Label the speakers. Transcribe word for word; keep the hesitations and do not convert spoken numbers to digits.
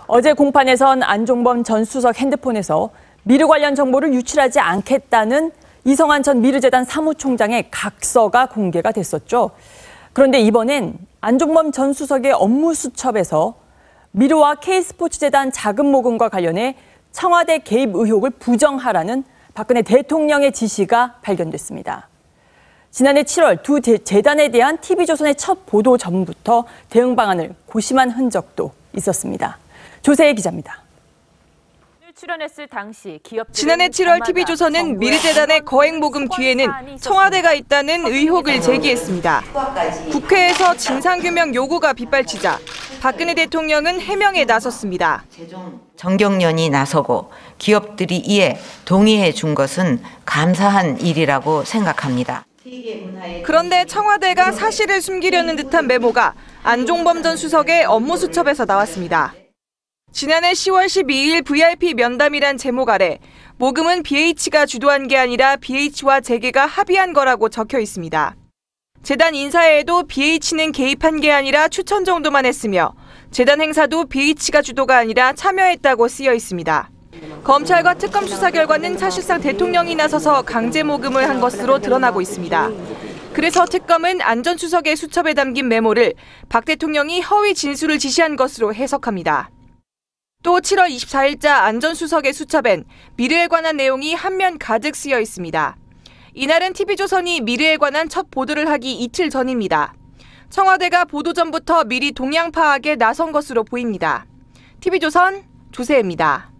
Speaker 1: 어제 공판에선 안종범 전 수석 핸드폰에서 미르 관련 정보를 유출하지 않겠다는 이성한 전 미르재단 사무총장의 각서가 공개가 됐었죠. 그런데 이번엔 안종범 전 수석의 업무 수첩에서 미르와 K스포츠재단 자금 모금과 관련해 청와대 개입 의혹을 부정하라는 박근혜 대통령의 지시가 발견됐습니다. 지난해 칠월 두 재단에 대한 티비조선의 첫 보도 전부터 대응 방안을 고심한 흔적도 있었습니다. 조세희 기자입니다.
Speaker 2: 출연했을 당시
Speaker 3: 지난해 칠월 티비조선은 미르재단의 거액 모금 뒤에는 청와대가 있다는 의혹을 제기했습니다. 국회에서 진상규명 요구가 빗발치자 박근혜 대통령은 해명에 나섰습니다.
Speaker 4: 정경련이 나서고 기업들이 이에 동의해 준 것은 감사한 일이라고 생각합니다.
Speaker 3: 그런데 청와대가 사실을 숨기려는 듯한 메모가 안종범 전 수석의 업무 수첩에서 나왔습니다. 지난해 시월 십이일 브이아이피 면담이란 제목 아래 모금은 비에이치가 주도한 게 아니라 비에이치와 재계가 합의한 거라고 적혀 있습니다. 재단 인사에도 비에이치는 개입한 게 아니라 추천 정도만 했으며 재단 행사도 비에이치가 주도가 아니라 참여했다고 쓰여 있습니다. 검찰과 특검 수사 결과는 사실상 대통령이 나서서 강제 모금을 한 것으로 드러나고 있습니다. 그래서 특검은 안 전 수석의 수첩에 담긴 메모를 박 대통령이 허위 진술을 지시한 것으로 해석합니다. 또 칠월 이십사일자 안 전 수석의 수첩엔 미르에 관한 내용이 한 면 가득 쓰여 있습니다. 이날은 티비조선이 미르에 관한 첫 보도를 하기 이틀 전입니다. 청와대가 보도 전부터 미리 동향 파악에 나선 것으로 보입니다. 티비조선 조세희입니다.